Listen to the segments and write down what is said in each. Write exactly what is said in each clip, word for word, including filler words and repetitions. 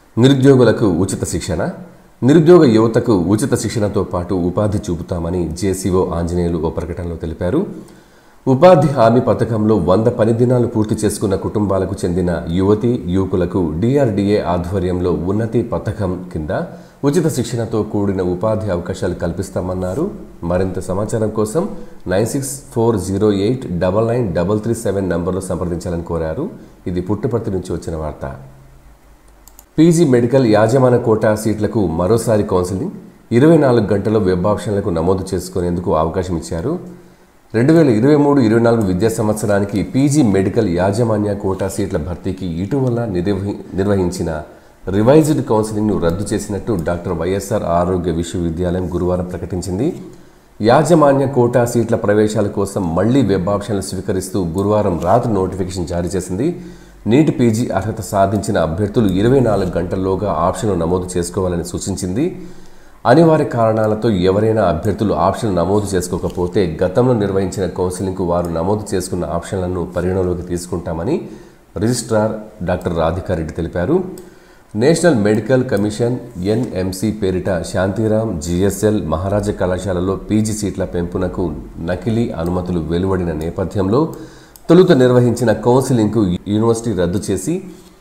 నిరుద్యోగులకు ఉచిత శిక్షణ. నిరుద్యోగ యువతకు ఉచిత శిక్షణతో పాటు ఉపాధి చూపుతామని జేసీఓ ఆంజనేయులు ఓ ప్రకటనలో తెలిపారు. ఉపాధి హామీ పథకంలో వంద పని దినాలు పూర్తి చేసుకున్న కుటుంబాలకు చెందిన యువతి యువకులకు డిఆర్డీఏ ఆధ్వర్యంలో ఉన్నతి పథకం కింద ఉచిత శిక్షణతో కూడిన ఉపాధి అవకాశాలు కల్పిస్తామన్నారు. మరింత సమాచారం కోసం nine six four zero eight double nine double three seven నంబర్లో సంప్రదించాలని కోరారు. ఇది పుట్టపర్తి నుంచి వచ్చిన వార్త. పీజీ మెడికల్ యాజమాన్య కోటా సీట్లకు మరోసారి కౌన్సిలింగ్. ఇరవై నాలుగు గంటల్లో వెబ్ ఆప్షన్లకు నమోదు చేసుకునేందుకు అవకాశం ఇచ్చారు. రెండు వేల ఇరవై మూడు ఇరవై నాలుగు విద్యా సంవత్సరానికి పీజీ మెడికల్ యాజమాన్య కోటా సీట్ల భర్తీకి ఇటీవల నిర్వహి నిర్వహించిన రివైజ్డ్ కౌన్సిలింగ్ను రద్దు చేసినట్టు డాక్టర్ వైఎస్ఆర్ ఆరోగ్య విశ్వవిద్యాలయం గురువారం ప్రకటించింది. యాజమాన్య కోటా సీట్ల ప్రవేశాల కోసం మళ్లీ వెబ్ ఆప్షన్లు స్వీకరిస్తూ గురువారం రాత్రి నోటిఫికేషన్ జారీ చేసింది. నీట్ పీజీ అర్హత సాధించిన అభ్యర్థులు ఇరవై నాలుగు గంటల్లోగా ఆప్షన్లు నమోదు చేసుకోవాలని సూచించింది. అనివార్య కారణాలతో ఎవరైనా అభ్యర్థులు ఆప్షన్ నమోదు చేసుకోకపోతే గతంలో నిర్వహించిన కౌన్సిలింగ్కు వారు నమోదు చేసుకున్న ఆప్షన్లను పరిగణలోకి తీసుకుంటామని రిజిస్ట్రార్ డాక్టర్ రాధికారెడ్డి తెలిపారు. నేషనల్ మెడికల్ కమిషన్ ఎన్ఎంసీ పేరిట శాంతిరాం జిఎస్ఎల్ మహారాజా కళాశాలలో పీజీ సీట్ల పెంపునకు నకిలీ అనుమతులు వెలువడిన నేపథ్యంలో తొలుత నిర్వహించిన కౌన్సిలింగ్కు యూనివర్సిటీ రద్దు చేసి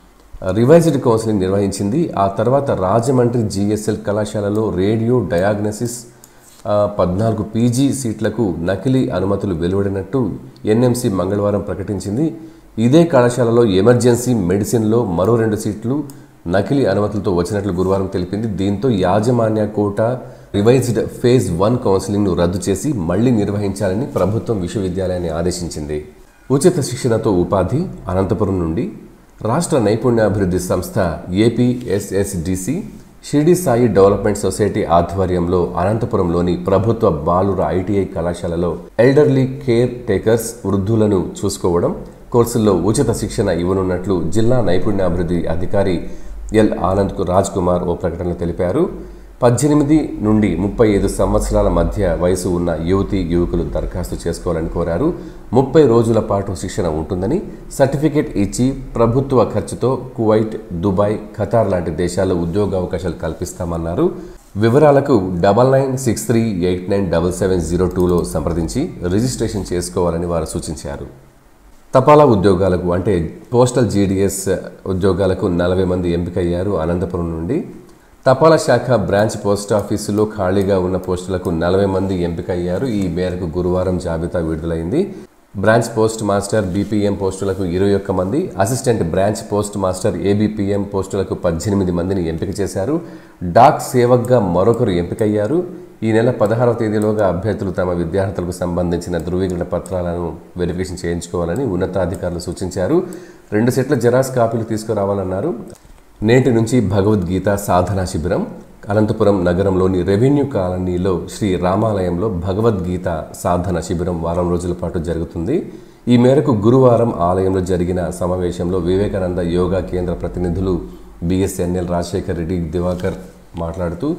రివైజ్డ్ కౌన్సిలింగ్ నిర్వహించింది. ఆ తర్వాత రాజమండ్రి జిఎస్ఎల్ కళాశాలలో రేడియో డయాగ్నోసిస్ పద్నాలుగు పీజీ సీట్లకు నకిలీ అనుమతులు వెలువడినట్టు ఎన్ఎంసీ మంగళవారం ప్రకటించింది. ఇదే కళాశాలలో ఎమర్జెన్సీ మెడిసిన్లో మరో రెండు సీట్లు నకిలీ అనుమతులతో వచ్చినట్లు గురువారం తెలిపింది. దీంతో యాజమాన్య కోటా రివైజ్డ్ ఫేజ్ వన్ కౌన్సిలింగ్ను రద్దు చేసి మళ్లీ నిర్వహించాలని ప్రభుత్వం విశ్వవిద్యాలయాన్ని ఆదేశించింది. ఉచిత శిక్షణతో ఉపాధి. అనంతపురం నుండి రాష్ట్ర నైపుణ్యాభివృద్ధి సంస్థ APSSDC Shirdi Sai development society ఆధ్వర్యంలో అనంతపురంలోని ప్రభుత్వ బాలుర ఐటీఐ కళాశాలలో ఎల్డర్లీ కేర్ టేకర్స్ వృద్ధులను చూసుకోవడం కోర్సుల్లో ఉచిత శిక్షణ ఇవ్వనున్నట్లు జిల్లా నైపుణ్యాభివృద్ధి అధికారి ఎల్ ఆనంద్ రాజ్ కుమార్ ఓ ప్రకటనలో తెలిపారు. పద్దెనిమిది నుండి ముప్పై ఐదు సంవత్సరాల మధ్య వయసు ఉన్న యువతి యువకులు దరఖాస్తు చేసుకోవాలని కోరారు. ముప్పై రోజుల పాటు శిక్షణ ఉంటుందని, సర్టిఫికేట్ ఇచ్చి ప్రభుత్వ ఖర్చుతో కువైట్, దుబాయ్, ఖతార్ లాంటి దేశాల్లో ఉద్యోగ అవకాశాలు కల్పిస్తామన్నారు. వివరాలకు double nine six three eight nine double seven zero టూలో సంప్రదించి రిజిస్ట్రేషన్ చేసుకోవాలని వారు సూచించారు. తపాలా ఉద్యోగాలకు అంటే పోస్టల్ జీడీఎస్ ఉద్యోగాలకు నలభై మంది ఎంపికయ్యారు. అనంతపురం నుండి తపాలా శాఖ బ్రాంచ్ పోస్ట్ ఆఫీసులో ఖాళీగా ఉన్న పోస్టులకు నలభై మంది ఎంపికయ్యారు. ఈ మేరకు గురువారం జాబితా విడుదలైంది. బ్రాంచ్ పోస్ట్ మాస్టర్ బీపీఎం పోస్టులకు ఇరవై ఒక్క మంది, assistant branch post master ABPM పోస్టులకు పద్దెనిమిది మందిని ఎంపిక చేశారు. డాక్ సేవక్గా మరొకరు ఎంపికయ్యారు. ఈ నెల పదహారవ తేదీలోగా అభ్యర్థులు తమ విద్యార్థులకు సంబంధించిన ధృవీకరణ పత్రాలను వెరిఫికేషన్ చేయించుకోవాలని ఉన్నతాధికారులు సూచించారు. రెండు సెట్ల జెరాక్స్ కాపీలు తీసుకురావాలన్నారు. నేటి నుంచి భగవద్గీత సాధనా శిబిరం. అనంతపురం నగరంలోని రెవెన్యూ కాలనీలో శ్రీ రామాలయంలో భగవద్గీత సాధన శిబిరం వారం రోజుల పాటు జరుగుతుంది. ఈ మేరకు గురువారం ఆలయంలో జరిగిన సమావేశంలో వివేకానంద యోగా కేంద్ర ప్రతినిధులు బిఎస్ఎన్ఎల్ రాజశేఖర్ రెడ్డి, దివాకర్ మాట్లాడుతూ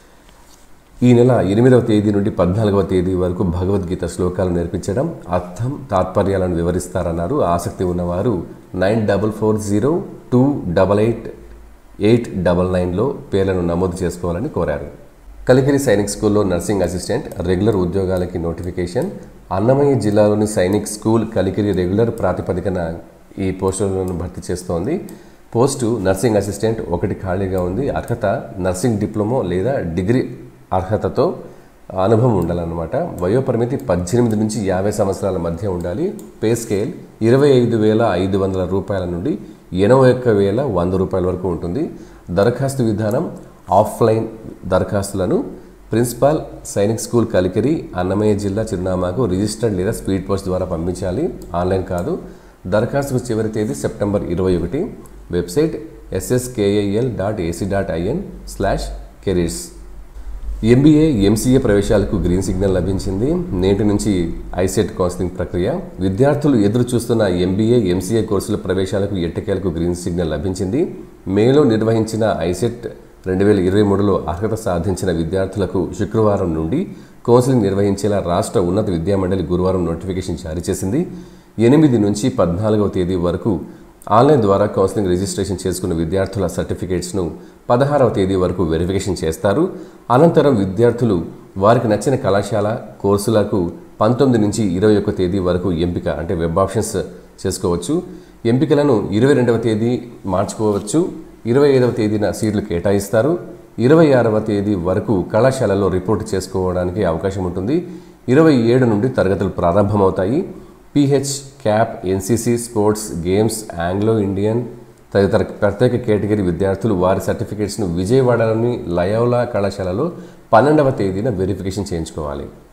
ఈ నెల ఎనిమిదవ తేదీ నుండి పద్నాలుగవ తేదీ వరకు భగవద్గీత శ్లోకాలు నేర్పించడం, అర్థం, తాత్పర్యాలను వివరిస్తారన్నారు. ఆసక్తి ఉన్నవారు nine double four zero two double eight eight double నైన్లో పేర్లను నమోదు చేసుకోవాలని కోరారు. కలికిరి సైనిక్ స్కూల్లో నర్సింగ్ అసిస్టెంట్ రెగ్యులర్ ఉద్యోగాలకి నోటిఫికేషన్. అన్నమయ్య జిల్లాలోని సైనిక్ స్కూల్ కలికిరి రెగ్యులర్ ప్రాతిపదికన ఈ పోస్టులను భర్తీ చేస్తోంది. పోస్టు నర్సింగ్ అసిస్టెంట్ ఒకటి ఖాళీగా ఉంది. అర్హత నర్సింగ్ డిప్లొమా లేదా డిగ్రీ అర్హతతో అనుభవం ఉండాలన్నమాట. వయోపరిమితి పద్దెనిమిది నుంచి యాభై సంవత్సరాల మధ్య ఉండాలి. పే స్కేల్ ఇరవై ఐదు వేల ఐదు వందల రూపాయల నుండి ఎనభై ఒక్క వేల వంద రూపాయల వరకు ఉంటుంది. దరఖాస్తు విధానం ఆఫ్లైన్ దరఖాస్తులను ప్రిన్సిపాల్ సైనిక్ స్కూల్ కలికిరి అన్నమయ్య జిల్లా చిరునామాకు రిజిస్టర్డ్ లేదా స్పీడ్ పోస్ట్ ద్వారా పంపించాలి. ఆన్లైన్ కాదు. దరఖాస్తుకు చివరి తేదీ సెప్టెంబర్ ఇరవై ఒకటి. Website SSKIL dot AC dot IN slash careers. MBA MCA ప్రవేశాలకు గ్రీన్ సిగ్నల్ లభించింది. నేటి నుంచి ఐసెట్ కౌన్సిలింగ్ ప్రక్రియ. విద్యార్థులు ఎదురు చూస్తున్న ఎంబీఏ ఎంసీఏ కోర్సుల ప్రవేశాలకు ఎట్టకేలకు గ్రీన్ సిగ్నల్ లభించింది. మేలో నిర్వహించిన ఐసెట్ రెండు వేల ఇరవై మూడులో అర్హత సాధించిన విద్యార్థులకు శుక్రవారం నుండి కౌన్సిలింగ్ నిర్వహించేలా రాష్ట్ర ఉన్నత విద్యామండలి గురువారం నోటిఫికేషన్ జారీ చేసింది. ఎనిమిది నుంచి పద్నాలుగవ తేదీ వరకు ఆన్లైన్ ద్వారా కౌన్సిలింగ్ రిజిస్ట్రేషన్ చేసుకున్న విద్యార్థుల సర్టిఫికేట్స్ను పదహారవ తేదీ వరకు వెరిఫికేషన్ చేస్తారు. అనంతరం విద్యార్థులు వారికి నచ్చిన కళాశాల కోర్సులకు పంతొమ్మిది నుంచి ఇరవై ఒక్క తేదీ వరకు ఎంపిక అంటే వెబ్ ఆప్షన్స్ చేసుకోవచ్చు. ఎంపికలను ఇరవై రెండవ తేదీ మార్చుకోవచ్చు. ఇరవై ఐదవ తేదీన సీట్లు కేటాయిస్తారు. ఇరవై ఆరవ తేదీ వరకు కళాశాలలో రిపోర్ట్ చేసుకోవడానికి అవకాశం ఉంటుంది. ఇరవై ఏడు నుండి తరగతులు ప్రారంభమవుతాయి. PH, CAP, NCC, sports, games, Anglo Indian తదితర ప్రత్యేక కేటగిరీ విద్యార్థులు వారి సర్టిఫికేట్స్ను విజయవాడలోని లయోలా కళాశాలలో పన్నెండవ తేదీన వెరిఫికేషన్ చేయించుకోవాలి.